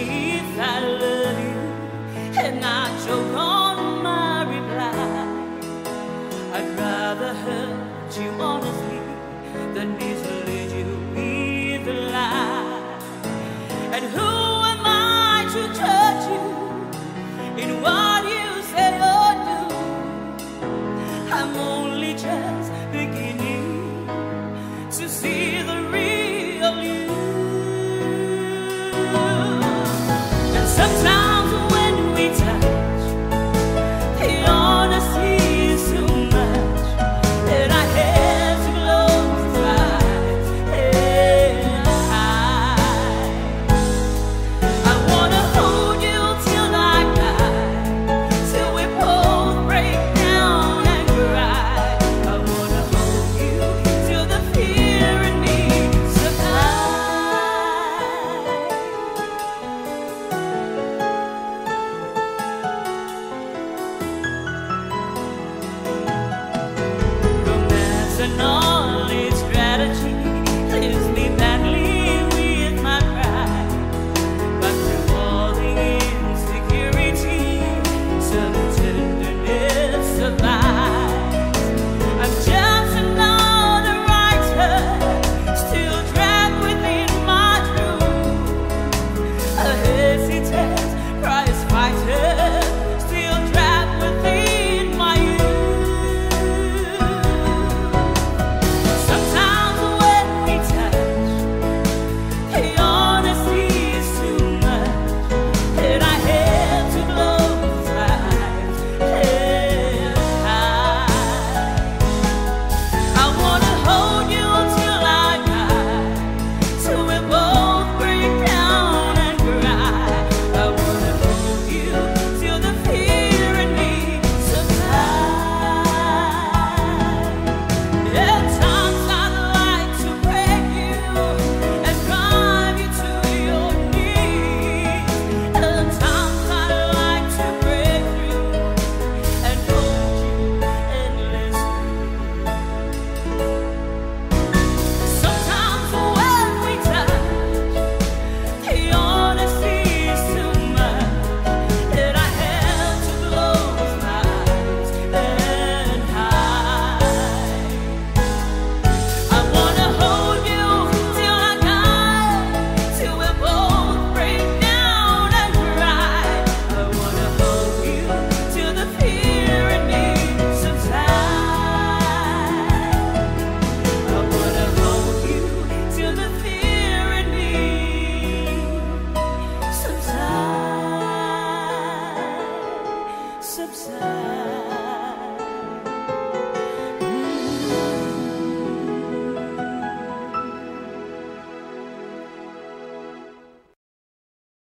if I love you and not choke on my reply. I'd rather hurt you honestly than mislead you with a lie. And who am I to judge you in what you say or do? I'm only just beginning to see the real you. And sometimes when we touch, the honesty is too much, and I have to close my eyes and hide. I wanna hold you till I die, till we both break down and cry. I wanna hold you till the fear in me subsides. Romance and all its strategy leaves me battling with my pride. But through all the insecurity, some tenderness survives. I'm just another writer, still trapped within my truth. A hesitant prize fighter, still trapped within my youth. Sometimes when we touch, the honesty is too much, and I have to close my eyes and hide. I wanna hold you till I die, till we both break down and cry. I wanna hold you till the fear in me subsides. At times I'd like to break you and drive you to your knees. At times I'd like to break through and hold you endlessly. Sometimes when we touch, the honesty is too much, and I have to close my eyes and hide. I wanna hold you till I die, till we both break down and cry. I wanna hold you till the fear in me subsides. I wanna hold you till the fear in me subsides.